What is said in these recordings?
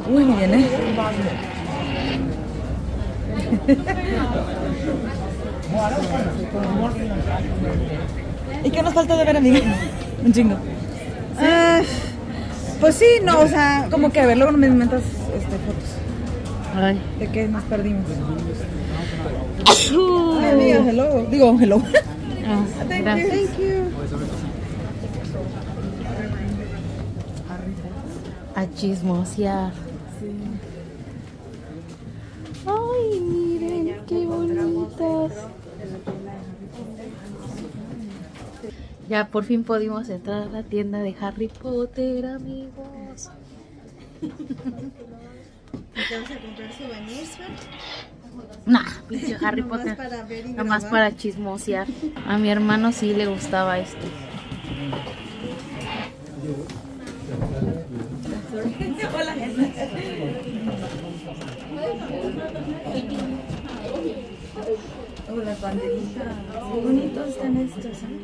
Uy, viene. ¿Y qué nos falta de ver, amiga? Un chingo. Pues sí, no, o sea, como que a ver, luego me inventas fotos. Ay. ¿De qué nos perdimos? Ay, amiga, hello. Digo, hello. Gracias. Thank you. A chismosear. Ay, miren, qué bonitas. Ya por fin pudimos entrar a la tienda de Harry Potter, amigos. ¿Te vas a comprar souvenirs? Nah, pinche Harry Potter. Para ver y Nada más grabar. para chismosear. A mi hermano sí le gustaba esto. Oh, las banderitas. Qué bonitos están estos, ¿eh?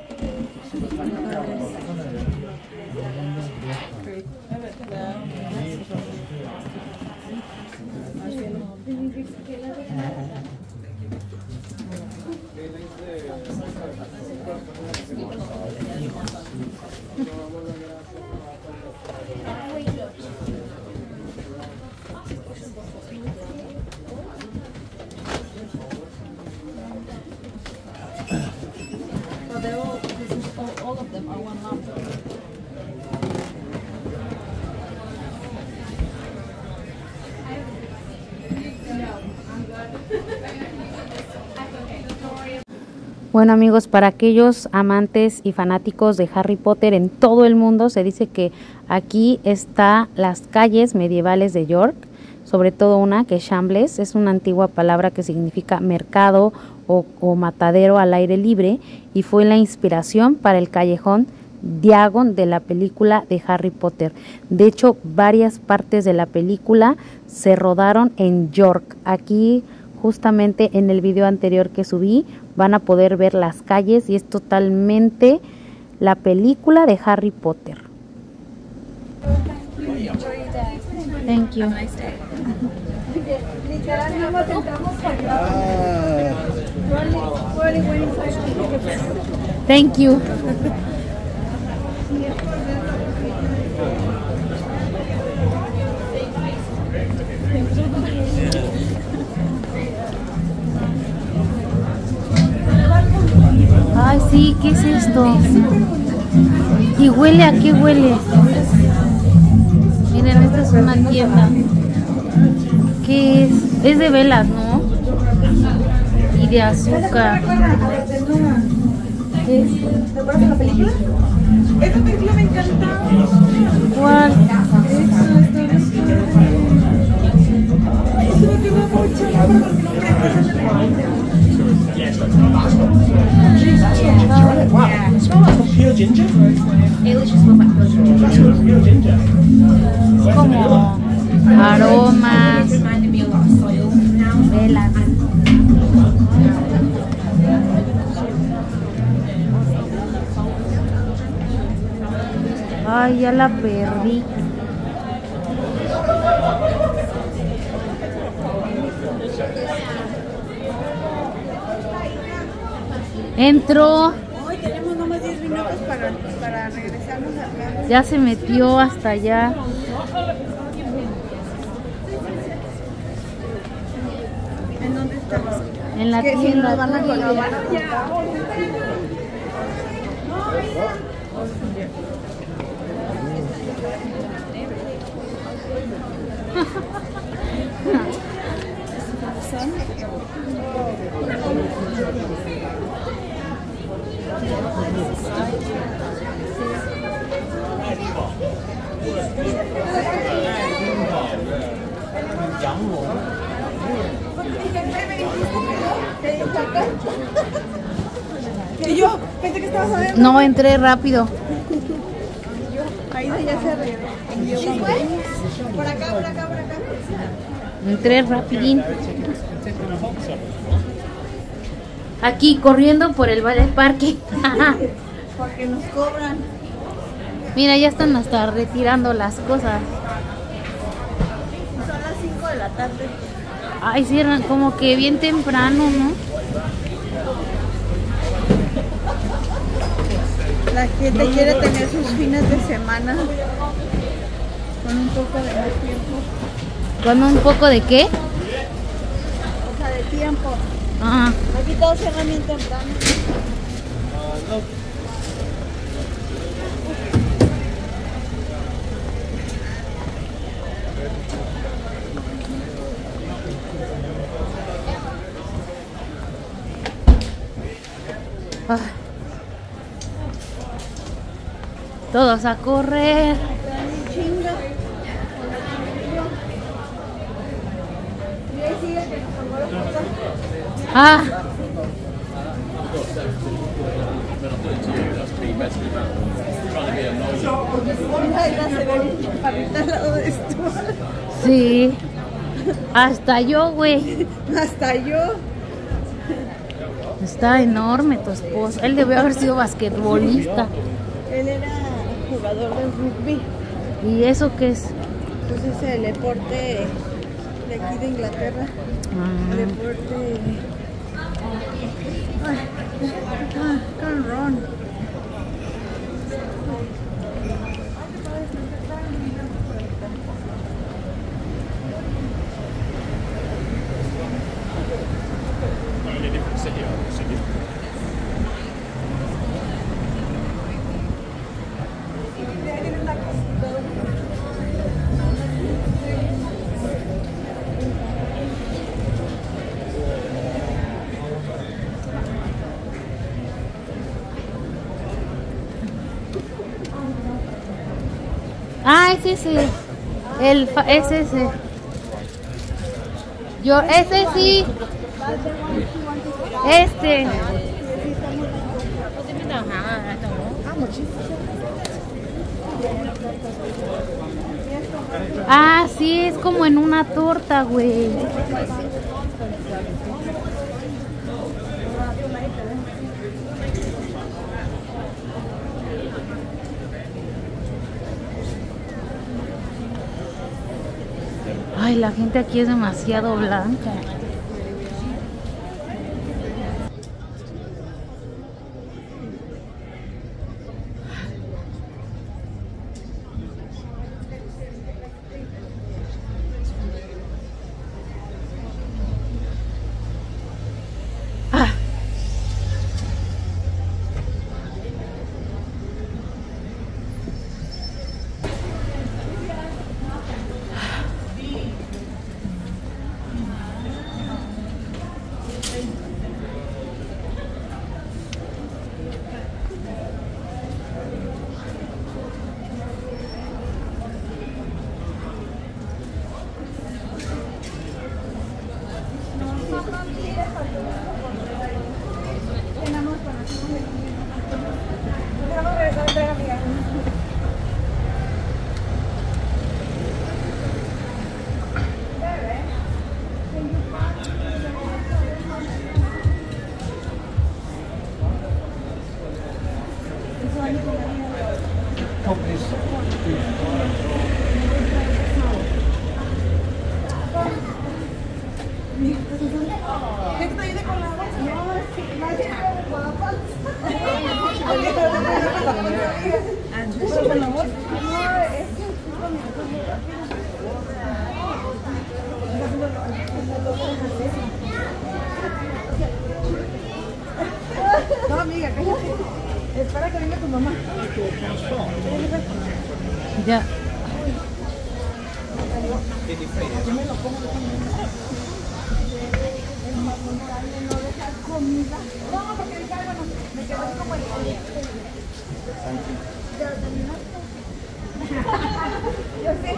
All of them are one lump. Bueno amigos, para aquellos amantes y fanáticos de Harry Potter en todo el mundo, se dice que aquí está las calles medievales de York, sobre todo una que es Shambles, es una antigua palabra que significa mercado o matadero al aire libre, y fue la inspiración para el callejón Diagon de la película de Harry Potter. De hecho, varias partes de la película se rodaron en York. Aquí justamente en el video anterior que subí van a poder ver las calles y es totalmente la película de Harry Potter. Thank you. Thank you. Ay, sí, ¿qué es esto? ¿Y huele a qué huele? Miren, esta es una tienda. ¿Qué es? Es de velas, ¿no? Y de azúcar. ¿Qué es? ¿Te acuerdas de la película? Esta película me encanta. ¿Cuál? Pure ginger? Como aromas, velas. Ay, ya la perdí. Entró. Hoy tenemos nomás 10 minutos para regresarnos a... Ya se metió hasta allá. ¿En dónde estamos? En la Que si tienda. nos van a colgar. Y yo pensé que estabas adentro. No, entré rápido. Ahí ya se regresa. Por acá, por acá, por acá. Entré rapidín. Aquí corriendo por el parque. Porque nos cobran. Mira, ya están hasta retirando las cosas. la tarde. Ay, cierran como que bien temprano, ¿no? La gente quiere tener sus fines de semana con un poco de más tiempo. ¿Con un poco de qué? O sea, de tiempo. Ajá. Aquí todos cierran bien temprano. Ah. Todos a correr. Chinga. Y ahí sigue que nos tomó la foto. Ah, Mira, se ve bien chaparrita al lado de esto. sí. Hasta yo, güey. Hasta yo. Está enorme tu esposo. Él debió haber sido basquetbolista. Él era jugador de rugby. ¿Y eso qué es? Pues es el deporte de aquí de Inglaterra. El deporte. Can't run. Ah, es ese. Es ese. Yo, ese sí. Este. Ah, sí, es como en una torta, güey. Ay, la gente aquí es demasiado blanca. Ah. No, amiga, cállate. Espera que venga tu mamá. Ya. No, porque dije, bueno, me quedó así como el ¿Ya terminaste? Yo sé.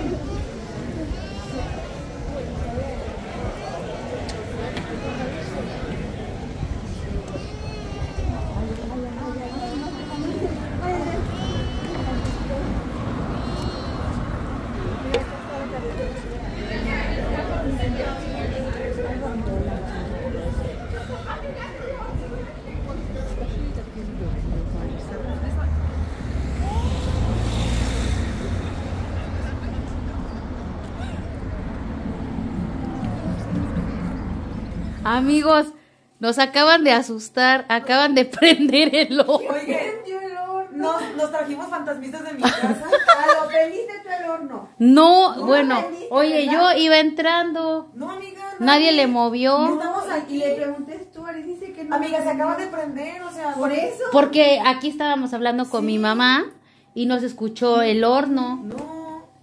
Amigos, nos acaban de asustar, acaban de prender el ojo. Oigan, nos trajimos fantasmitas de mi casa. ¿Lo prendiste tú el horno? No, No, bueno, prendiste, oye, ¿verdad? yo iba entrando, No, amiga. nadie le movió, Estamos aquí. Y le pregunté Stuart y dice que no. Amiga, se acaba de prender, o sea. Por eso. porque aquí estábamos hablando con mi mamá y nos escuchó el horno. No.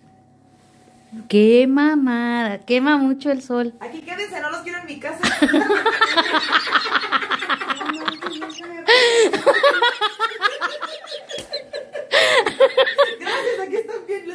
Qué mamada, quema mucho el sol. Aquí quédense, no los quiero en mi casa. Gracias, aquí están bien.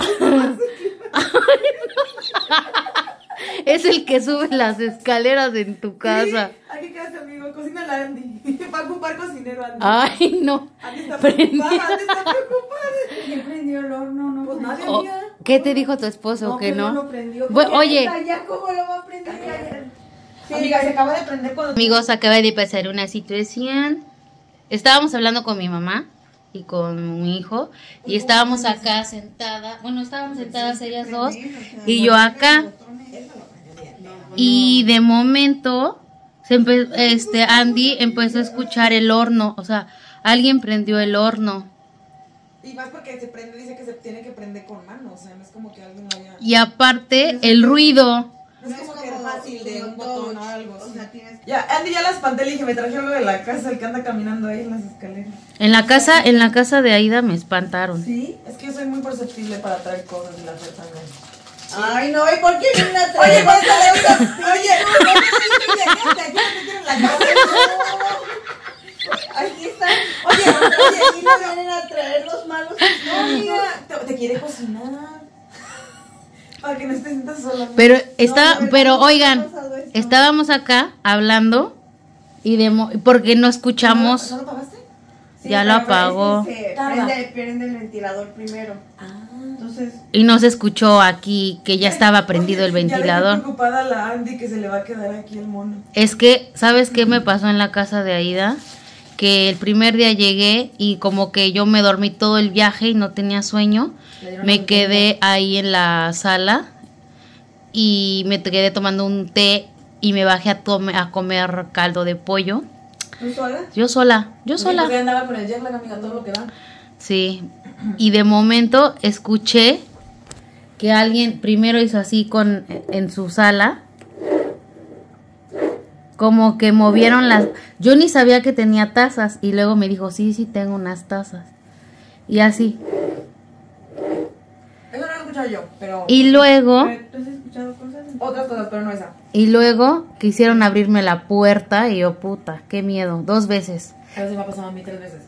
Es el que sube las escaleras en tu casa. Aquí quédate, amigo. Cocina la Andy. Va a ocupar cocinero, Andy. Ay, no. Andy está Prendí. preocupada, Andy está preocupada. ¿Quién prendió el horno? No, Pues nadie, Oh, amiga. ¿qué te dijo tu esposo? que no. lo prendió. Bueno, oye. ¿Ya cómo lo va a prender? Sí, Amiga, se acaba de prender cuando... Amigos, acaba de pasar una situación. Estábamos hablando con mi mamá y con mi hijo y estábamos acá sentadas, bueno, estábamos sentadas ellas dos y yo acá. Y de momento Andy empezó a escuchar el horno, o sea, alguien prendió el horno. Y más porque se prende, dice que se tiene que prender con mano, o sea, no es como que alguien lo haya... Y aparte el ruido. No es como que era fácil de un botón o algo. O sea, tienes que... Ya, Andy ya la espanté, le dije, me traje algo de la casa, el que anda caminando ahí en las escaleras. En la casa de Aida me espantaron. ¿Sí? Es que yo soy muy perceptible para traer cosas y la Fer también. Ay, no, ¿y por qué viene a traer? Oye, pues, Oye, aquí no te quiero en la casa. Aquí están. Oye, aquí no vienen a traer los malos. No, amiga, te quiere cocinar. Para que no te sientas sola. Pero oigan, estábamos acá hablando y porque no escuchamos. ¿No lo pagaste? Ya lo apagó. Prende el ventilador primero. Entonces, Y no se escuchó aquí que ya estaba prendido el Ya dejé ventilador. preocupada a la Andy que se le va a quedar aquí el mono. Es que, ¿sabes qué me pasó en la casa de Aida? Que el primer día llegué y como que yo me dormí todo el viaje y no tenía sueño. Me quedé ahí en la sala y me quedé tomando un té y me bajé a comer caldo de pollo. ¿Tú sola? Yo sola. Porque andaba con el jet lag, amiga, todo lo que da. Sí. Y de momento escuché que alguien primero hizo así en su sala. Como que movieron las... Yo ni sabía que tenía tazas y luego me dijo, sí, tengo unas tazas. Y así. Eso no lo he escuchado yo, pero... Y luego... ¿tú has escuchado cosas? Otras cosas, pero no esa. Y luego quisieron abrirme la puerta y yo, puta, qué miedo. 2 veces. Eso sí me ha pasado a mí 3 veces.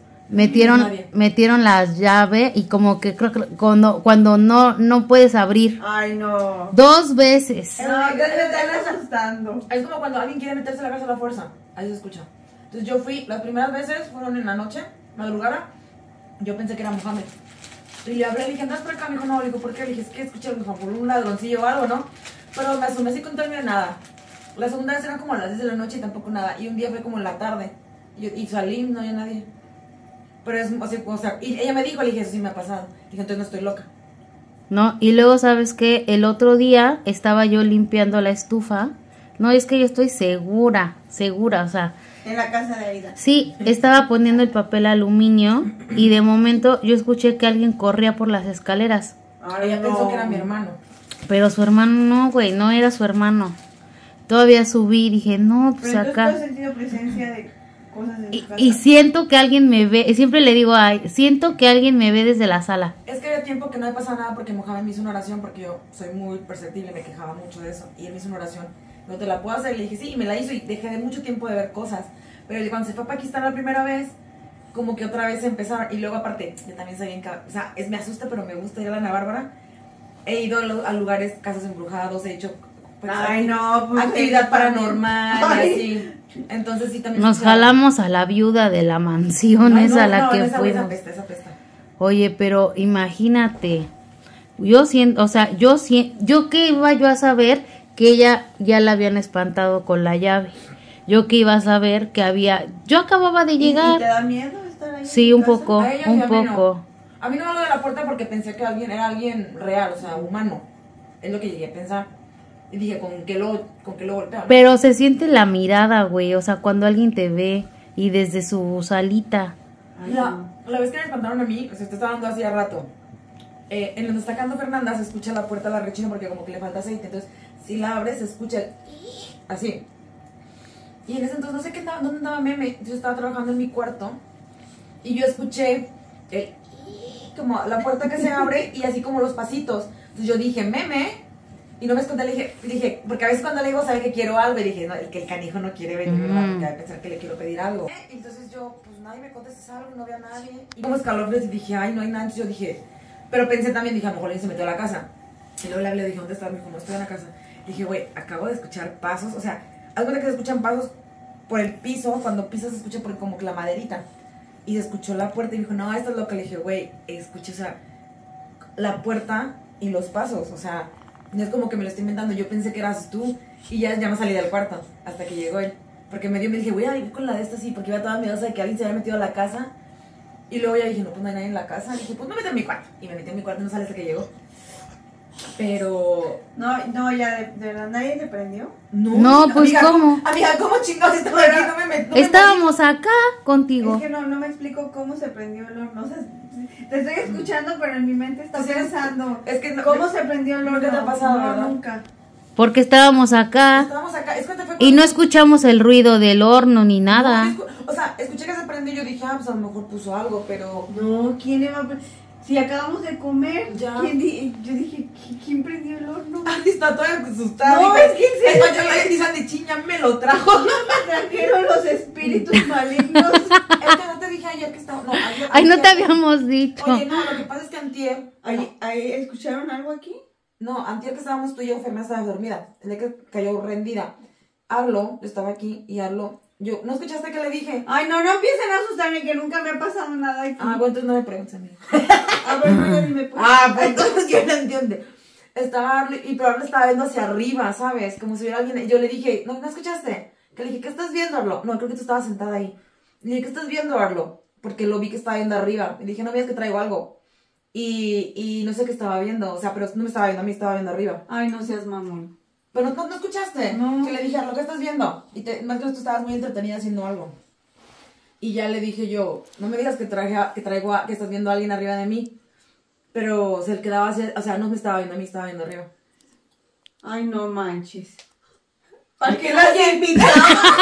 Metieron las llaves y como que creo que cuando no puedes abrir. Ay, no. 2 veces. No, ya te están asustando. Es como cuando alguien quiere meterse a la casa a la fuerza. Ahí se escucha. Entonces yo fui, las primeras veces fueron en la noche, madrugada. Yo pensé que era Mohamed. Y le hablé, le dije, ¿andas por acá? Me dijo, no, le digo, ¿por qué? Le dije, es que escuché como por un ladroncillo o algo, ¿no? Pero me asomé así con todo y nada. La segunda vez era como a las 10 de la noche y tampoco nada. Y un día fue como en la tarde. Y salí, no había nadie. Pero es, o sea, y ella me dijo, le dije, eso sí me ha pasado. Dije, entonces no estoy loca. ¿No? Y luego, ¿sabes qué? El otro día estaba yo limpiando la estufa. No, es que yo estoy segura, o sea... En la casa de Aida. Sí, estaba poniendo el papel aluminio y de momento yo escuché que alguien corría por las escaleras. Ahora ella pensó que era mi hermano. Pero su hermano no, güey, no era su hermano. Todavía subí y dije, no, pues Pero acá... ¿tú has sentido presencia de cosas en tu casa? Y siento que alguien me ve, y siempre le digo, ay, siento que alguien me ve desde la sala. Es que había tiempo que no me pasaba nada porque Mohamed me hizo una oración, porque yo soy muy perceptible, me quejaba mucho de eso. Y él me hizo una oración, ¿no te la puedo hacer? Le dije, sí, y me la hizo y dejé de mucho tiempo de ver cosas. Pero cuando se fue a Pakistán la primera vez, como que otra vez empezaron. Y luego aparte, yo también soy bien, o sea, me asusta, pero me gusta ir a la Ana Bárbara. He ido a lugares, casas embrujados, he hecho pues, Ay, no, pues, actividad sí, paranormal ay. y así. Entonces sí también... Nos jalamos a la viuda de la mansión esa a la que fuimos. Esa pesta. Oye, pero imagínate, yo siento, o sea, yo qué iba yo a saber que ella ya la habían espantado con la llave. Yo que iba a saber que había, yo acababa de ¿Y llegar. te da miedo estar ahí? Sí, en un tu casa? poco, A ella y un a mí no. poco. A mí no me habló de la puerta porque pensé que era alguien real, o sea, humano. Es lo que llegué a pensar. Y dije, ¿con qué lo golpean? Pero se siente la mirada, güey, o sea, cuando alguien te ve y desde su salita. La vez que me espantaron a mí, o sea, te estaba dando hacía rato. En donde está quedando Fernanda se escucha la puerta, la rechina porque como que le falta aceite. Entonces, si la abres, se escucha así. Y en ese entonces, no sé dónde andaba Meme. Yo estaba trabajando en mi cuarto y yo escuché como la puerta que se abre y así como los pasitos. Entonces yo dije, Meme. Y no me escondí, le dije, porque a veces cuando le digo, sabe que quiero algo. Y dije, no, el canijo no quiere venir, ¿verdad? Porque va a pensar que le quiero pedir algo. Y entonces yo, pues nadie me contesta algo, no había nadie. Y como escalofríos y dije, ay, no hay nadie. Entonces yo dije, pero pensé también, dije, a lo mejor alguien se metió a la casa. Y luego le hablé, dije, ¿dónde estás? Me dijo, no estoy en la casa. Dije, güey, acabo de escuchar pasos. O sea, haz cuenta que se escuchan pasos por el piso. Cuando pisas se escucha por como que la maderita. Y se escuchó la puerta y me dijo, no, esto es lo que le dije, güey, escucha, o sea, la puerta y los pasos, o sea, no es como que me lo estoy inventando. Yo pensé que eras tú y ya me salí del cuarto hasta que llegó él. Porque me dije, voy a ir con la de esta así, porque iba toda miedosa de que alguien se había metido a la casa. Y luego ya dije, no, pues no hay nadie en la casa. Y dije, pues me metí en mi cuarto. Y me metí en mi cuarto y no sale hasta que llegó. Pero... No, ya, ¿de verdad nadie le prendió? No, pues, amiga, ¿cómo? Amiga, ¿cómo chingados estaba aquí? No me metí. Estábamos acá contigo. Es que no me explico cómo se prendió el horno. O sea, te estoy escuchando, pero en mi mente está pensando. Es que no, ¿Cómo se prendió el horno? Nunca te ha pasado, no, ¿verdad? Nunca. Porque estábamos acá Estábamos acá. Es que te fue y no escuchamos el ruido del horno ni nada. No, o sea, escuché que se prendió y yo dije, pues a lo mejor puso algo, pero... No, ¿quién iba a si acabamos de comer, Ya. yo dije, ¿quién prendió el horno? Ay, está toda asustada. No, Dije, es que en serio. yo le dije, Sandy, ya me lo trajo. Me trajeron los espíritus malignos. Es que no te dije ayer que estaba... No, ayer, Ay, no te antier. habíamos dicho. Oye, no, lo que pasa es que antier... ¿Ahí escucharon algo aquí? No, antier que estábamos tú y yo, Fermina estaba dormida. El día que cayó rendida. Hablo, yo estaba aquí y hablo... ¿No escuchaste que le dije? Ay, no empiecen a asustarme, que nunca me ha pasado nada aquí. Ah, bueno, entonces no me preguntes a mí. A ver, no, dime, pues. Pues entonces yo no entiendo. Estaba pero Arlo estaba viendo hacia arriba, ¿sabes? Como si hubiera alguien. Y yo le dije, ¿no escuchaste? Que le dije, ¿qué estás viendo, Arlo? No, creo que tú estabas sentada ahí. Le dije, ¿qué estás viendo, Arlo? Porque lo vi que estaba viendo arriba. Y le dije, no veas que traigo algo. Y no sé qué estaba viendo. O sea, pero no me estaba viendo a mí, estaba viendo arriba. Ay, no seas mamón. Pero no escuchaste. No. Que le dije, Arlo, ¿qué estás viendo? Y más que tú estabas muy entretenida haciendo algo. Y ya le dije yo, no me digas que estás viendo a alguien arriba de mí. Pero se le quedaba así, o sea, no me estaba viendo a mí, estaba viendo arriba. Ay, no manches. ¿Para qué la has invitado?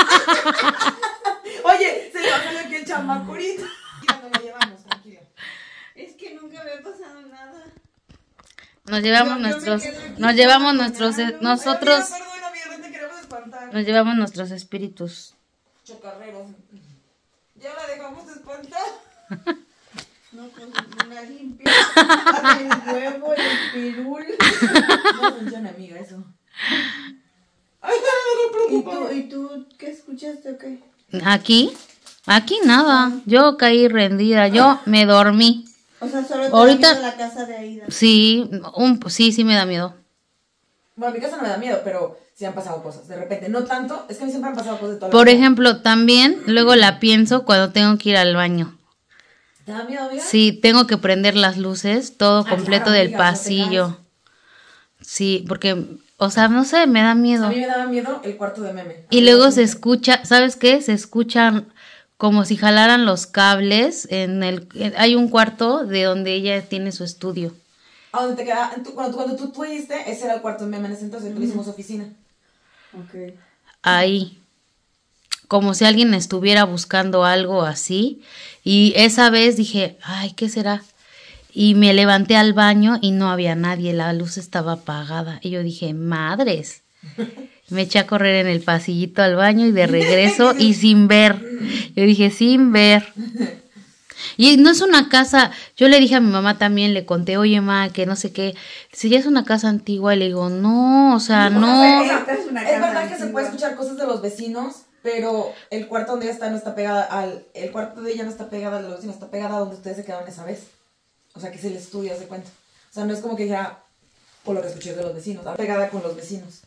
Oye, se le bajó aquí el chamaco ahorita. Ya no lo llevamos, tranquilo. Es que nunca me ha pasado nada. Nos llevamos Yo me nuestros, quedo aquí nos llevamos sola, nuestros, no, nosotros, Perdón, amiga, no te queremos espantar. nos llevamos nuestros espíritus. Chocarreros. Ya la dejamos de espantar. No, pues una limpia. El huevo, el pirul. No funciona, amiga, eso. Ay, no me preocupa. ¿Y tú qué escuchaste o qué? Aquí nada. Yo caí rendida, yo me dormí. O sea, solo te Ahorita- da miedo la casa de Aida. Sí, sí me da miedo. Bueno, a mi casa no me da miedo, pero sí han pasado cosas. De repente, no tanto, es que a mí siempre han pasado cosas de toda la Por vida. ejemplo, también luego la pienso cuando tengo que ir al baño. ¿Te da miedo, amiga? Sí, tengo que prender las luces, todo completo claro, del amiga, no te pasillo. Sí, porque, o sea, no sé, me da miedo. A mí me daba miedo el cuarto de Meme. Y luego se escucha, ¿sabes qué? Se escuchan como si jalaran los cables hay un cuarto de donde ella tiene su estudio. ¿A dónde te queda? Cuando tú fuiste, ese era el cuarto de Meme en ese entonces, tú le hicimos oficina. Ok. Ahí. Como si alguien estuviera buscando algo así. Y esa vez dije, ay, ¿qué será? Y me levanté al baño y no había nadie, la luz estaba apagada. Y yo dije, madres. Me eché a correr en el pasillito al baño y de regreso y sin ver. Yo dije, sin ver. Y no es una casa, yo le dije a mi mamá también, le conté, oye, ma, que no sé qué. Si ya es una casa antigua, le digo, no, o sea, no. O sea, Esta es una es casa verdad que se antigua. puede escuchar cosas de los vecinos, pero el cuarto donde ella está no está pegada el cuarto de ella no está pegada al de los vecinos, está pegada a donde ustedes se quedaron esa vez. O sea, que es el estudio, hace cuenta. O sea, no es como que dijera, por lo que escuché de los vecinos, está pegada con los vecinos.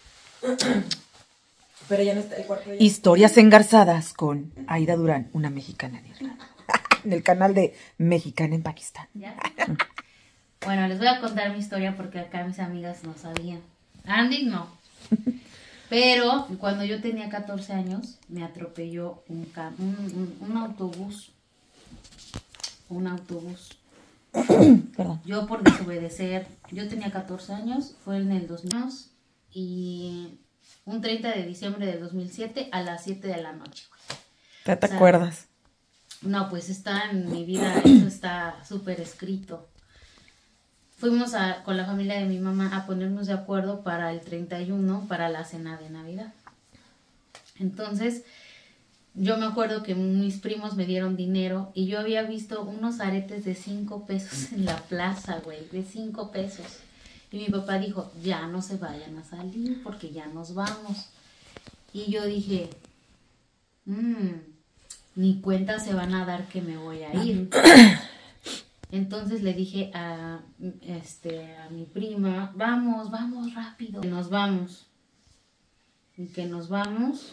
Pero ya no está el cuarto de ella. Historias engarzadas con Aida Durán, una mexicana en Irlanda. En el canal de Mexicana en Pakistán. ¿Ya? Bueno, les voy a contar mi historia porque acá mis amigas no sabían. Andy no. Pero cuando yo tenía 14 años, me atropelló un autobús. Un autobús. Perdón. Yo por desobedecer, yo tenía 14 años, fue en el 2000 y un 30 de diciembre del 2007 a las 7 de la noche. ¿Ya te O sea, acuerdas? No, pues está en mi vida, eso está súper escrito. Fuimos con la familia de mi mamá a ponernos de acuerdo para el 31, para la cena de Navidad. Entonces, yo me acuerdo que mis primos me dieron dinero y yo había visto unos aretes de 5 pesos en la plaza, güey, de 5 pesos. Y mi papá dijo, ya no se vayan a salir porque ya nos vamos. Y yo dije, ni cuenta se van a dar que me voy a ir. Entonces le dije a mi prima, vamos rápido, que nos vamos. Y que nos vamos.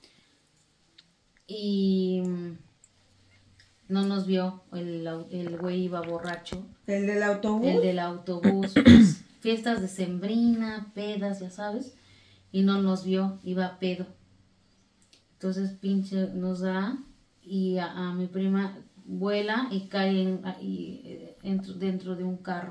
Y no nos vio, el güey iba borracho. ¿El del autobús? El del autobús, pues, fiestas de sembrina, pedas, ya sabes. Y no nos vio, iba pedo. Entonces pinche nos da y a mi prima vuela y cae dentro de un carro.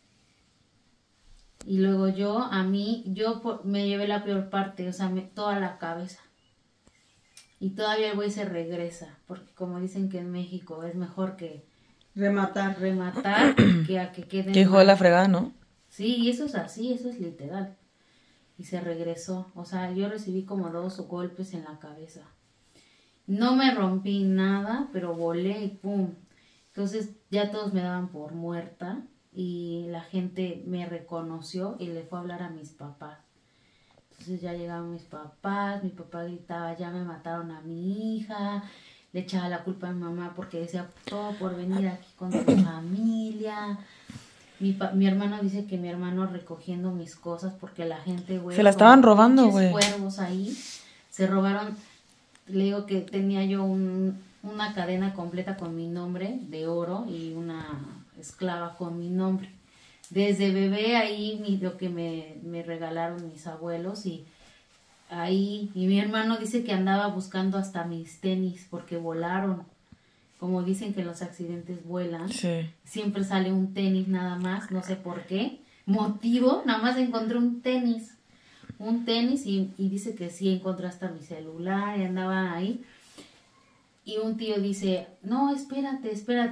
Y luego me llevé la peor parte, o sea, toda la cabeza. Y todavía el güey se regresa, porque como dicen que en México es mejor que Rematar. que a que queden Que hijo de mal. la fregada, ¿no? Sí, y eso es así, eso es literal. Y se regresó, o sea, yo recibí como 2 golpes en la cabeza. No me rompí nada, pero volé y pum. Entonces ya todos me daban por muerta y la gente me reconoció y le fue a hablar a mis papás. Entonces ya llegaron mis papás, mi papá gritaba, ya me mataron a mi hija, le echaba la culpa a mi mamá porque decía, todo por venir aquí con tu familia. Mi hermano dice que mi hermano recogiendo mis cosas porque la gente, güey, Se la estaban robando, pinches güey. cuervos ahí, se robaron, le digo que tenía yo una cadena completa con mi nombre de oro y una esclava con mi nombre. Desde bebé ahí lo que me regalaron mis abuelos y ahí, y mi hermano dice que andaba buscando hasta mis tenis porque volaron. Como dicen que los accidentes vuelan, Sí. siempre sale un tenis nada más, no sé por qué. Motivo, nada más encontré un tenis y dice que sí encontró hasta mi celular y andaba ahí. Y un tío dice, no, espérate,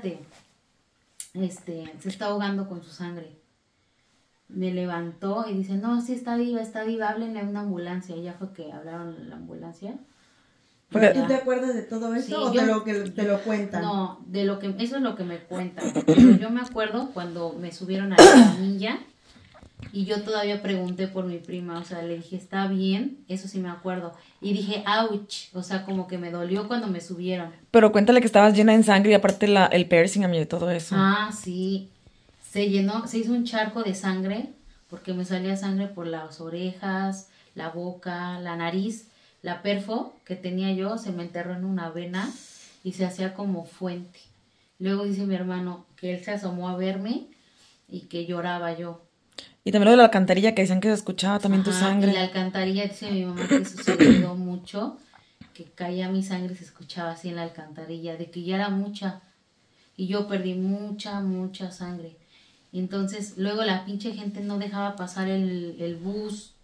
se está ahogando con su sangre. Me levantó y dice, no, sí está viva, háblenle a una ambulancia. Y ya fue que hablaron a la ambulancia. Porque- ¿Tú te acuerdas de todo eso Sí, o te lo cuentan? No, eso es lo que me cuentan. Pero yo me acuerdo cuando me subieron a la camilla y yo todavía pregunté por mi prima, o sea, le dije, ¿está bien? Eso sí me acuerdo. Y dije, ouch, o sea, como que me dolió cuando me subieron. Pero cuéntale que estabas llena en sangre y aparte el piercing a mí y todo eso. Ah, sí. Se hizo un charco de sangre porque me salía sangre por las orejas, la boca, la nariz. La perfo que tenía yo se me enterró en una vena y se hacía como fuente. Luego dice mi hermano que él se asomó a verme y que lloraba yo. Y también lo de la alcantarilla que decían que se escuchaba también tu Ajá, sangre. Y la alcantarilla, dice mi mamá que eso se ayudó mucho, que caía mi sangre y se escuchaba así en la alcantarilla, de que ya era mucha. Y yo perdí mucha sangre. Y entonces luego la pinche gente no dejaba pasar el bus,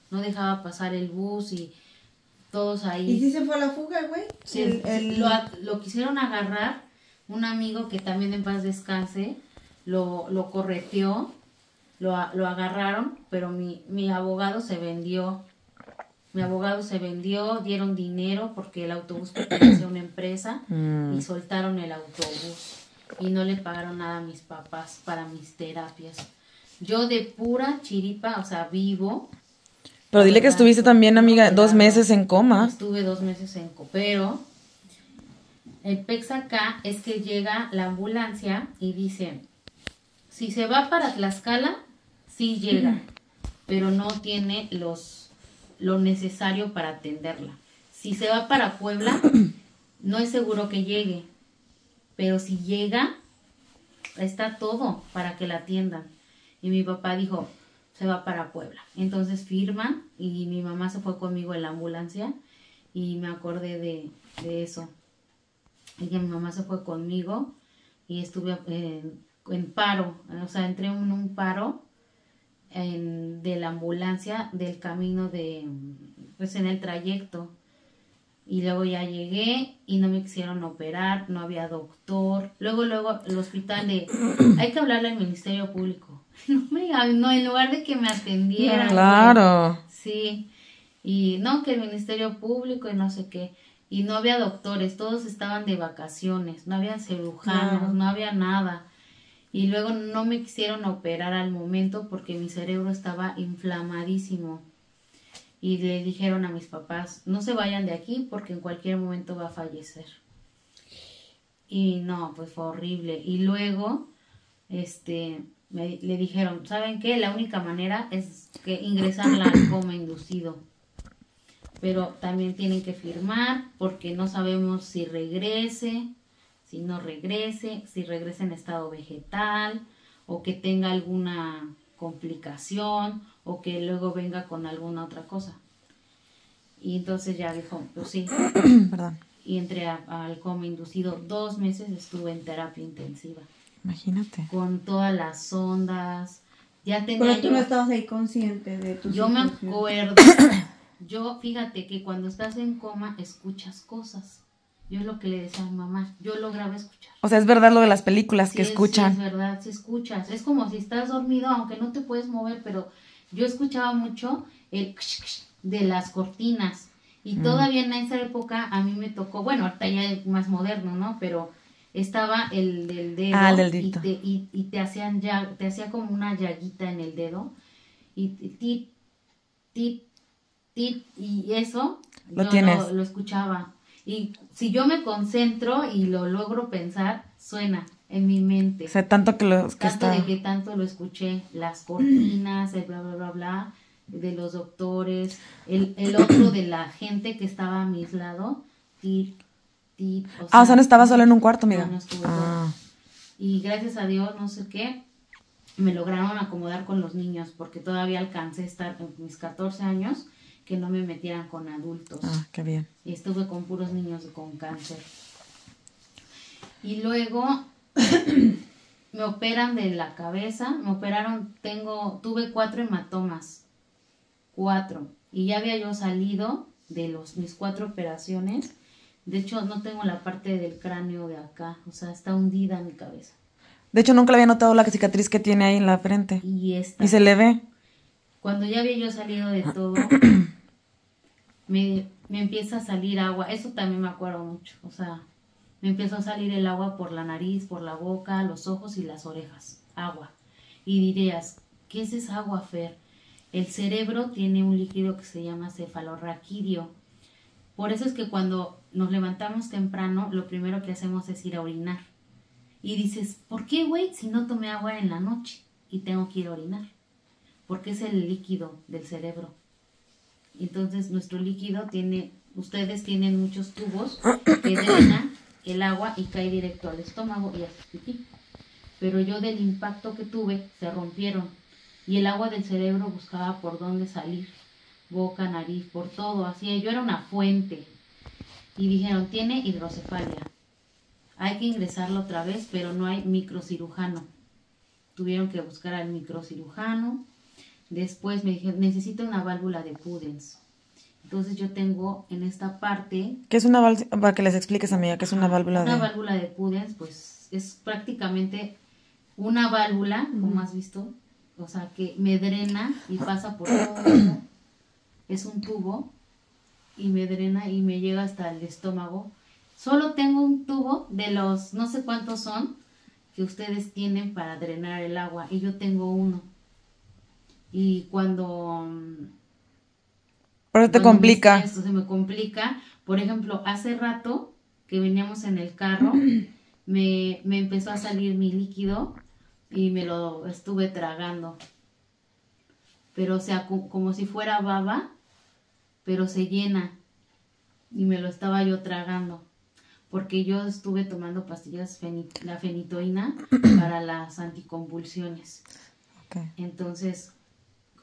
y todos ahí. ¿Y si se fue a la fuga, güey? Sí, lo quisieron agarrar, un amigo que también en paz descanse, lo correteó, lo agarraron, pero mi abogado se vendió. Dieron dinero porque el autobús pertenecía a una empresa y soltaron el autobús y no le pagaron nada a mis papás para mis terapias. Yo de pura chiripa, o sea, vivo. Pero dile que ¿verdad? estuviste también, amiga, No, 2 claro. meses en coma. Estuve 2 meses en coma, pero el pex acá es que llega la ambulancia y dice, si se va para Tlaxcala, sí llega, pero no tiene lo necesario para atenderla. Si se va para Puebla, no es seguro que llegue, pero si llega, está todo para que la atiendan. Y mi papá dijo, se va para Puebla. Entonces firman y mi mamá se fue conmigo en la ambulancia y me acordé de eso. Y que mi mamá se fue conmigo y estuve en paro, o sea, entré en un paro de la ambulancia del camino pues en el trayecto. Y luego ya llegué y no me quisieron operar, no había doctor. Luego el hospital hay que hablarle al Ministerio Público. No, en lugar de que me atendieran. Claro. Sí, y no, que el Ministerio Público y no sé qué. Y no había doctores, todos estaban de vacaciones, no había cirujanos, no había nada. Y luego no me quisieron operar al momento porque mi cerebro estaba inflamadísimo. Y le dijeron a mis papás, no se vayan de aquí porque en cualquier momento va a fallecer. Y no, pues fue horrible. Y luego, le dijeron, ¿saben qué? La única manera es que ingresarla al coma inducido. Pero también tienen que firmar porque no sabemos si regrese, si no regrese, si regrese en estado vegetal o que tenga alguna complicación o que luego venga con alguna otra cosa. Y entonces ya dijo, pues sí. Perdón. Y entré al coma inducido. 2 meses estuve en terapia intensiva. Imagínate. Con todas las sondas. Ya tenía Pero tú no estabas ahí consciente de tu Yo me situación. acuerdo. Yo, fíjate que cuando estás en coma escuchas cosas. Yo es lo que le decía a mi mamá. Yo lograba escuchar. O sea, es verdad lo de las películas que Sí, escuchan. Sí, es verdad, si escuchas. Es como si estás dormido, aunque no te puedes mover, pero yo escuchaba mucho el de las cortinas. Y todavía en esa época a mí me tocó, bueno, ahorita ya es más moderno, ¿no? Pero estaba el del dedo. Ah, el del dedito. Y te hacía como una llaguita en el dedo. Y tit, tit, tit, y eso Lo yo tienes. lo escuchaba. Y si yo me concentro y lo logro pensar, suena en mi mente. O sea, tanto que Tanto de que tanto lo escuché, las cortinas, el bla, bla, bla, bla, de los doctores, el otro de la gente que estaba a mi lado, tit, tit, o sea, no estaba solo en un cuarto, no, mira. no estuve sola. Y gracias a Dios, no sé qué, me lograron acomodar con los niños, porque todavía alcancé a estar en mis 14 años, que no me metieran con adultos. Ah, qué bien. Y estuve con puros niños con cáncer. Y luego me operan de la cabeza, me operaron, tuve 4 hematomas, 4, y ya había yo salido de mis 4 operaciones. De hecho, no tengo la parte del cráneo de acá, o sea, está hundida mi cabeza. De hecho, nunca le había notado la cicatriz que tiene ahí en la frente. Y se le ve. Cuando ya había yo salido de todo, me empieza a salir agua, eso también me acuerdo mucho, o sea, me empezó a salir el agua por la nariz, por la boca, los ojos y las orejas, agua. Y dirías, ¿qué es esa agua, Fer? El cerebro tiene un líquido que se llama cefalorraquídeo. Por eso es que cuando nos levantamos temprano, lo primero que hacemos es ir a orinar. Y dices, ¿por qué, güey? Si no tomé agua en la noche y tengo que ir a orinar. Porque es el líquido del cerebro. Entonces, nuestro líquido ustedes tienen muchos tubos que drenan el agua y cae directo al estómago y haces pipí. Pero yo del impacto que tuve, se rompieron. Y el agua del cerebro buscaba por dónde salir. Boca, nariz, por todo. Así, yo era una fuente. Y dijeron, tiene hidrocefalia. Hay que ingresarlo otra vez, pero no hay microcirujano. Tuvieron que buscar al microcirujano. Después me dijeron, necesito una válvula de Pudens. Entonces yo tengo en esta parte... ¿Qué es una válvula? Para que les expliques, amiga, ¿qué es una válvula Una válvula de Pudens, pues es prácticamente una válvula, como has visto, o sea, que me drena y pasa por todo eso. Es un tubo y me drena y me llega hasta el estómago. Solo tengo un tubo de los no sé cuántos son que ustedes tienen para drenar el agua y yo tengo uno. Y cuando... Pero te complica. Esto se me complica. Por ejemplo, hace rato que veníamos en el carro, me empezó a salir mi líquido y me lo estuve tragando. Pero o sea, como si fuera baba, pero se llena. Y me lo estaba yo tragando. Porque yo estuve tomando pastillas, la fenitoína, para las anticonvulsiones. Okay. Entonces,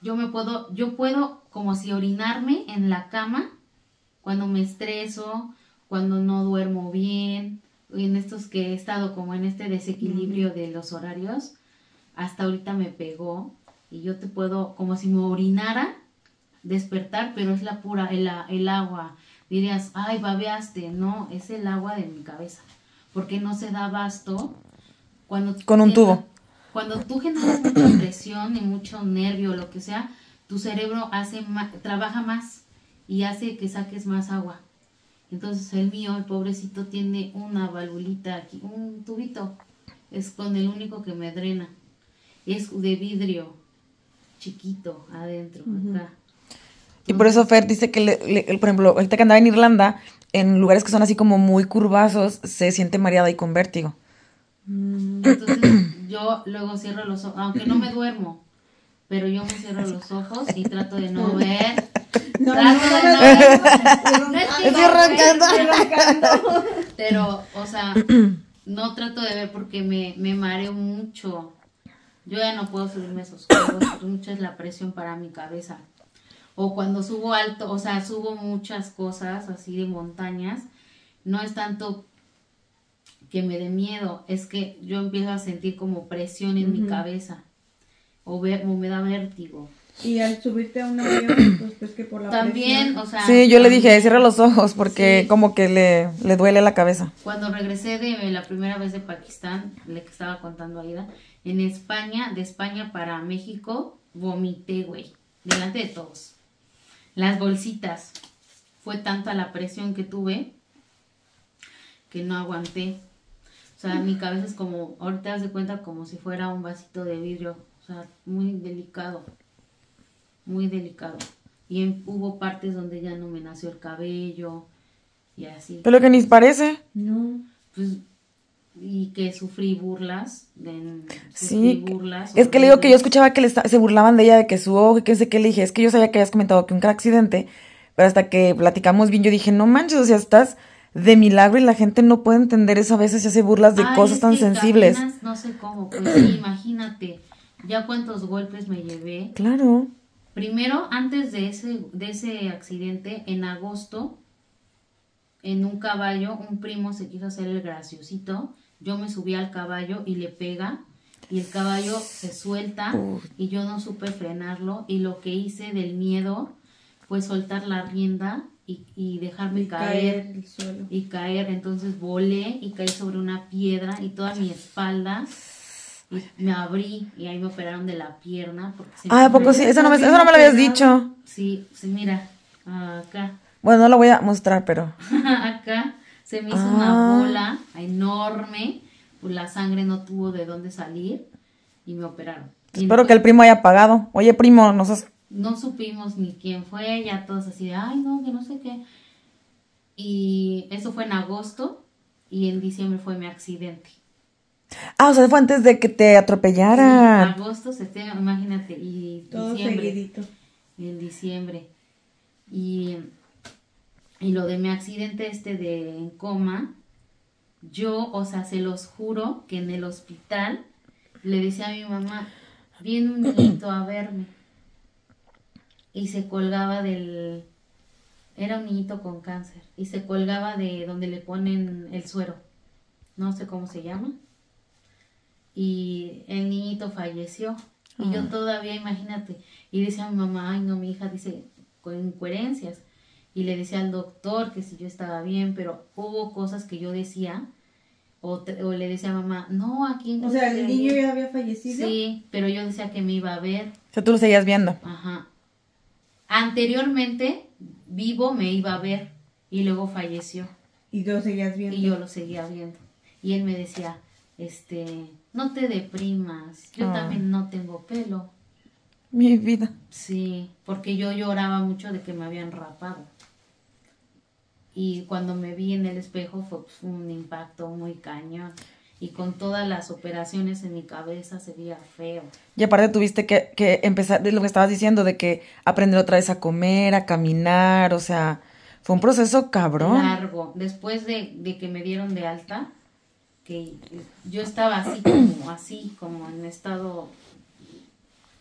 yo puedo como si orinarme en la cama cuando me estreso, cuando no duermo bien, en estos que he estado como en este desequilibrio de los horarios, hasta ahorita me pegó y yo te puedo, como si me orinara, despertar, pero es la pura, el agua. Dirías, ay, babeaste, no, es el agua de mi cabeza, porque no se da abasto cuando Con un tubo. Cuando tú generas mucha presión y mucho nervio, lo que sea, tu cerebro trabaja más y hace que saques más agua. Entonces el mío, el pobrecito, tiene una valvulita aquí, un tubito, es con el único que me drena. Es de vidrio, chiquito, adentro, acá. Y por eso Fer dice que, por ejemplo, ahorita que andaba en Irlanda, en lugares que son así como muy curvazos, se siente mareada y con vértigo. Entonces yo luego cierro los ojos, aunque no me duermo, pero yo me cierro los ojos y trato de no ver. Pero, o sea, no trato de ver porque me mareo mucho. Yo ya no puedo subirme esos juegos, mucha es la presión para mi cabeza. O cuando subo alto, o sea, subo muchas cosas así de montañas, no es tanto que me dé miedo, es que yo empiezo a sentir como presión en mi cabeza, o me da vértigo. Y al subirte a un avión, pues que por la también, presión. o sea... Sí, yo le dije, cierra los ojos porque Sí. como que le duele la cabeza. Cuando regresé de la primera vez de Pakistán, le que estaba contando a Aida, en España, de España para México, vomité, güey, delante de todos. Las bolsitas, fue tanta la presión que tuve que no aguanté. O sea, mi cabeza es como, ahorita te das de cuenta como si fuera un vasito de vidrio, o sea, muy delicado, muy delicado. Y hubo partes donde ya no me nació el cabello y así. Pero que ni parece. No. Pues, y que sufrí burlas. Sí, burlas es que le digo que yo horribles. escuchaba que se burlaban de ella, de que su ojo, y que no sé qué, le dije, es que yo sabía que habías comentado que un accidente, pero hasta que platicamos bien, yo dije, no manches, o sea, estás de milagro y la gente no puede entender eso, a veces se hace burlas de Ay, cosas es tan que sensibles. caminas, no sé cómo, pues sí, imagínate, ya cuántos golpes me llevé. Claro. Primero, antes de ese accidente, en agosto, en un caballo, un primo se quiso hacer el graciosito, yo me subí al caballo y le pega, y el caballo se suelta, y yo no supe frenarlo, y lo que hice del miedo fue soltar la rienda y dejarme caer el suelo. y caer, entonces volé y caí sobre una piedra y toda mi espalda y me abrí y ahí me operaron de la pierna porque se Ah, ¿a poco sí? Eso no me lo habías dicho. sí, mira, acá Bueno, no lo voy a mostrar, pero... acá se me hizo una bola enorme, pues la sangre no tuvo de dónde salir y me operaron. Y Espero que el primo haya pagado. Oye, primo, no supimos ni quién fue, ya todos así de, ay no, que no sé qué. Y eso fue en agosto y en diciembre fue mi accidente. Ah, o sea, fue antes de que te atropellaran. Sí, agosto, septiembre, imagínate, y Todo diciembre. seguidito. En diciembre. Y lo de mi accidente de en coma, yo, o sea, se los juro que en el hospital le decía a mi mamá, viene un niñito a verme. Y se colgaba era un niñito con cáncer, y se colgaba de donde le ponen el suero, no sé cómo se llama, y el niñito falleció, y yo todavía, imagínate, y decía a mi mamá, ay no, mi hija dice con incoherencias, y le decía al doctor que si yo estaba bien, pero hubo cosas que yo decía, o le decía a mamá, no, aquí no. O sea, el niño ya había fallecido. Sí, pero yo decía que me iba a ver. O sea, tú lo seguías viendo. Ajá. Anteriormente, vivo me iba a ver y luego falleció Y tú seguías viendo. y yo lo seguía viendo. Y él me decía, no te deprimas, yo también no tengo pelo. Mi vida. Sí, porque yo lloraba mucho de que me habían rapado. Y cuando me vi en el espejo fue pues, un impacto muy cañón. Y con todas las operaciones en mi cabeza se veía feo. Y aparte tuviste que empezar, de lo que estabas diciendo, de que aprender otra vez a comer, a caminar, o sea, fue un proceso cabrón. Largo. Después de que me dieron de alta, que yo estaba así como en estado, todo me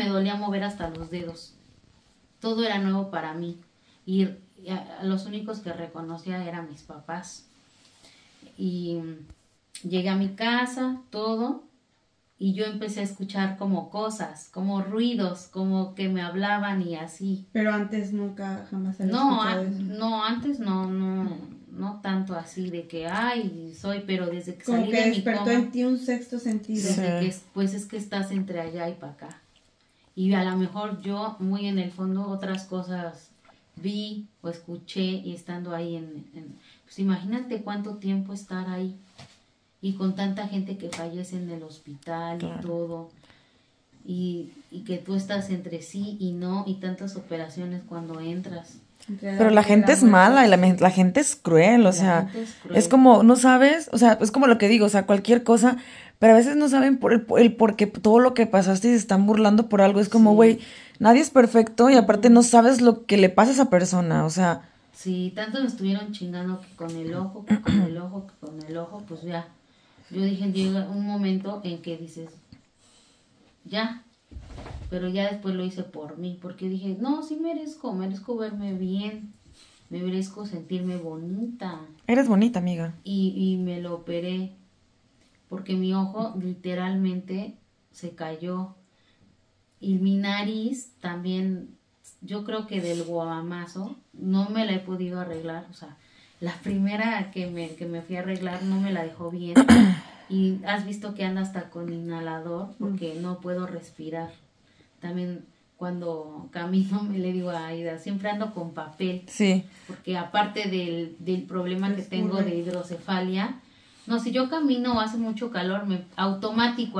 me dolía mover hasta los dedos. Todo era nuevo para mí. Y a los únicos que reconocía eran mis papás. Y llegué a mi casa, todo, y yo empecé a escuchar como cosas, como ruidos, como que me hablaban y así. Pero antes nunca, jamás había No, escuchado eso. no, antes no tanto así de que, ay, pero desde que Como salí que de mi despertó coma, en ti un sexto sentido. desde que, pues es que estás entre allá y para acá. Y a lo mejor yo, muy en el fondo, otras cosas vi o escuché y estando ahí pues imagínate cuánto tiempo estar ahí y con tanta gente que fallece en el hospital y todo. Y que tú estás entre sí y no, y tantas operaciones cuando entras. Pero la gente es mala y la gente es cruel, o sea, es como, no sabes, o sea, es como lo que digo, o sea, cualquier cosa, pero a veces no saben el por qué todo lo que pasaste y se están burlando por algo, es como, güey, nadie es perfecto y aparte no sabes lo que le pasa a esa persona, o sea. Sí, tanto me estuvieron chingando que con el ojo, que con el ojo, que con el ojo, pues ya, yo dije, llega un momento en que dices, ya. Pero ya después lo hice por mí, porque dije, no, sí merezco verme bien, me merezco sentirme bonita. Eres bonita, amiga. Y me lo operé, porque mi ojo literalmente se cayó. Y mi nariz también, yo creo que del guamazo, no me la he podido arreglar, o sea, la primera que me fui a arreglar no me la dejó bien. Y has visto que anda hasta con inhalador, porque no puedo respirar. También cuando camino me le digo a Aida, siempre ando con papel. Sí. Porque aparte del problema que tengo de hidrocefalia, no, si yo camino o hace mucho calor, automático,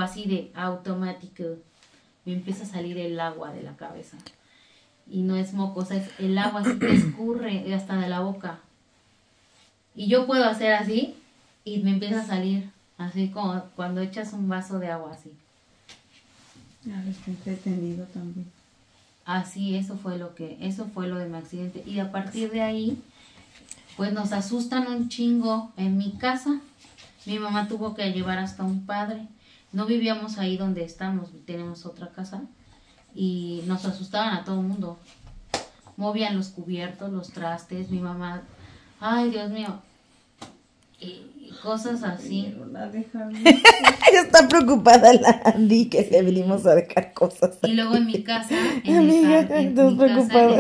me empieza a salir el agua de la cabeza. Y no es mocosa, es el agua así que escurre hasta de la boca. Y yo puedo hacer así y me empieza a salir, así como cuando echas un vaso de agua así. Ya lo estoy entretenido también. Así, eso fue lo de mi accidente. Y a partir de ahí, pues nos asustan un chingo en mi casa. Mi mamá tuvo que llevar hasta un padre. No vivíamos ahí donde estamos, tenemos otra casa. Y nos asustaban a todo el mundo. Movían los cubiertos, los trastes. Mi mamá, ay, Dios mío. Y cosas así. Ella está preocupada, la Andy, que le venimos a dejar cosas. Y luego en mi casa, Amiga, estás preocupada.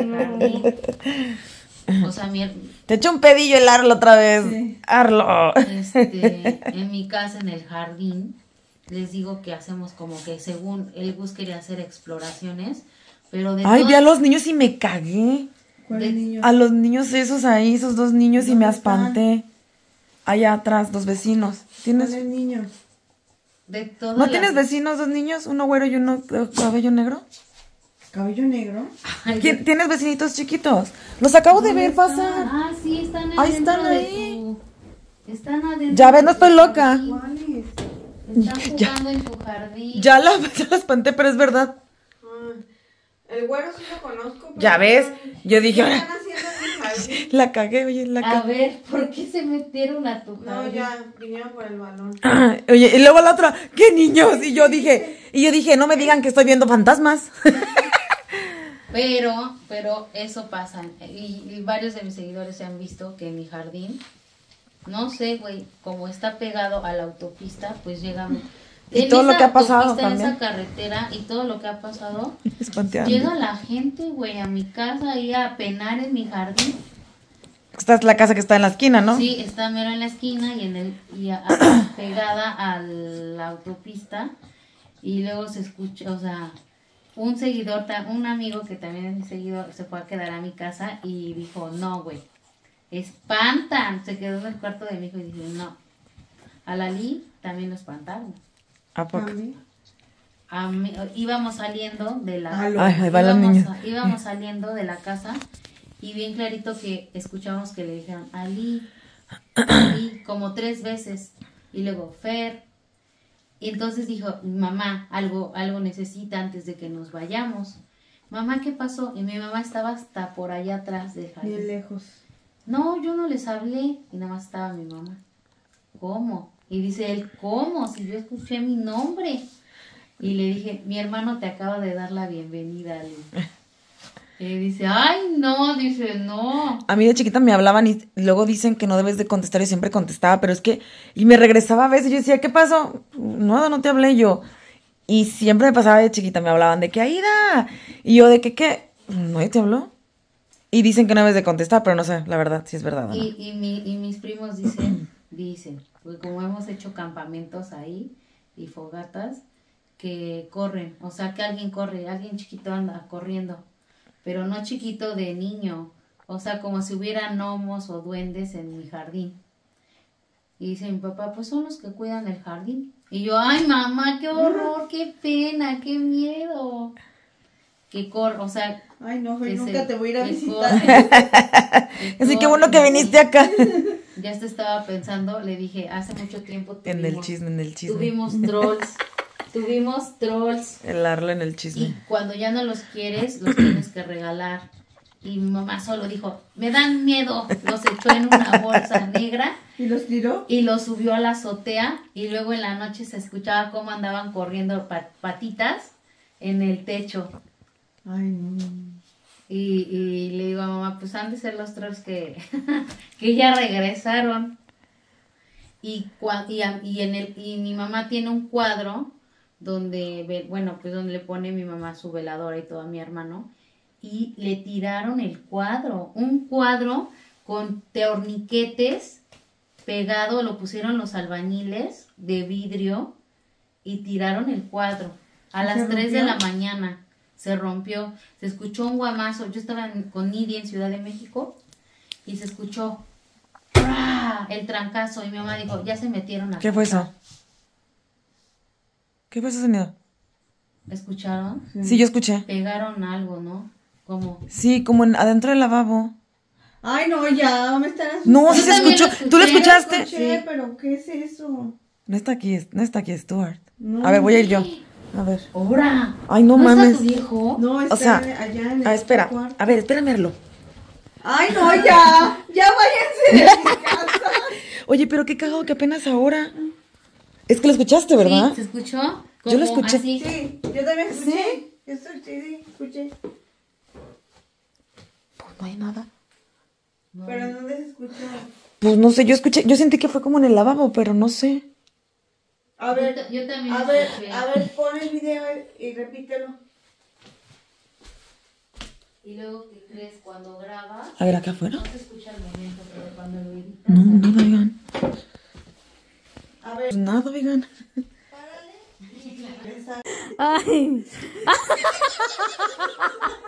O sea, te echo un pedillo el Arlo otra vez. Sí. Arlo. En mi casa, en el jardín, les digo que hacemos como que según el Gus quería hacer exploraciones, pero de vi a los niños y me cagué. ¿Cuáles niños? A los niños esos ahí, esos dos niños, y me espanté. Allá atrás, los vecinos. ¿Tienes niños? De todas ¿No tienes vecinos, dos niños? ¿Uno güero y uno cabello negro? ¿Cabello negro? ¿Tienes vecinitos chiquitos? Los acabo de ver pasar. Ah, sí, están ahí. Ahí están ahí. Están adentro. Ya ves, no estoy loca. ¿Cuáles? Están jugando en tu jardín. Ya la espanté, pero es verdad. El güero sí lo conozco. Ya ves, yo dije, ¿qué están haciendo en mi jardín? la cagué, oye, la cagué. A ver, ¿por qué se metieron a tu jardín? No, ya, vinieron por el balón. Oye, y luego la otra, ¿qué niños? Y yo dije, no me digan que estoy viendo fantasmas. Pero eso pasa. Y varios de mis seguidores se han visto que en mi jardín, no sé, güey, como está pegado a la autopista, pues llegan. Y todo lo que ha pasado también. En esa carretera y todo lo que ha pasado, Espanteando. llega la gente, güey, a mi casa ahí a penar en mi jardín. Esta es la casa que está en la esquina, ¿no? Sí, está mero en la esquina pegada a la autopista. Y luego se escucha, o sea, un amigo que también es mi seguidor, se fue a quedar a mi casa y dijo, no, güey, espantan. Se quedó en el cuarto de mi hijo y dijo, no. A Lali también lo espantaron. ¿A poco? Íbamos saliendo de la íbamos saliendo de la casa y bien clarito que escuchamos que le dijeron Ali, como 3 veces y luego Fer, y entonces dijo mamá, algo necesita antes de que nos vayamos. Mamá, ¿qué pasó? Y mi mamá estaba hasta por allá atrás del jardín. Bien lejos. No, yo no les hablé y nada más estaba mi mamá. ¿Cómo? Y dice él, ¿cómo? Si yo escuché mi nombre. Y le dije, mi hermano te acaba de dar la bienvenida, Ale. Y dice, ay, no, dice, no. A mí de chiquita me hablaban y luego dicen que no debes de contestar y siempre contestaba, pero es que, y me regresaba a veces y yo decía, ¿qué pasó? No, no te hablé yo. Y siempre me pasaba de chiquita, me hablaban de que Aida. Y yo de que, ¿qué? ¿No te habló? Y dicen que no debes de contestar, pero no sé, la verdad, si es verdad o no. Y mis primos dicen, porque como hemos hecho campamentos ahí y fogatas, que corren, o sea, que alguien corre, alguien chiquito anda corriendo, pero no chiquito de niño, o sea, como si hubiera gnomos o duendes en mi jardín. Y dice mi papá, pues son los que cuidan el jardín. Y yo, ay, mamá, qué horror, qué pena, qué miedo. Que o sea... Ay, no, Fer, que nunca te voy a ir a que visitar. Así que bueno que viniste acá. Ya estaba pensando, le dije, hace mucho tiempo En el chisme. Tuvimos trolls. El Arlo en el chisme. Y cuando ya no los quieres, los tienes que regalar. Y mi mamá solo dijo, me dan miedo. Los echó en una bolsa negra. ¿Y los tiró? Y los subió a la azotea. Y luego en la noche se escuchaba cómo andaban corriendo patitas en el techo. Ay, no. Y le digo a mamá, pues han de ser los trolls que ya regresaron. Y mi mamá tiene un cuadro donde, bueno, pues donde le pone mi mamá su veladora y todo a mi hermano. Y le tiraron el cuadro, un cuadro con torniquetes pegado, lo pusieron los albañiles de vidrio y tiraron el cuadro a las 3 de la mañana. Se rompió, se escuchó un guamazo. Yo estaba con Nidia en Ciudad de México y se escuchó ¡prá! El trancazo y mi mamá dijo, ya se metieron a ¿Qué fue casa". eso? ¿Qué fue ese sonido? ¿Escucharon? Sí, yo escuché. Pegaron algo, ¿no? Como... Sí, como adentro del lavabo. Ay, no, ya, me están asustando. No, sí se también escuchó. lo escuché. ¿Tú lo escuchaste? Escuché, pero ¿qué es eso? No está aquí Stuart. No. A ver, voy a ir yo. A ver. ¡Hora! Ay, no ¿No mames. está tu viejo? No, está O sea, allá en el espera. cuarto. A ver, espérame verlo. Ay, no, ya. Ya váyanse de mi casa. Oye, pero qué cagado que apenas ahora. Es que lo escuchaste, ¿verdad? Sí, ¿se escuchó? Yo lo Como escuché. así. Sí, yo también escuché. Sí, escuché. Pues no hay nada. Pero ¿dónde se escuchó? Pues no sé, yo sentí que fue como en el lavabo, pero no sé. A ver, Yo también a ver, escuché. pon el video y repítelo. Y luego, ¿qué crees? Cuando grabas, A ver, acá afuera. no se escucha el momento, pero cuando lo editas... No, nada, oigan. A ver, Pues nada, oigan. Ay.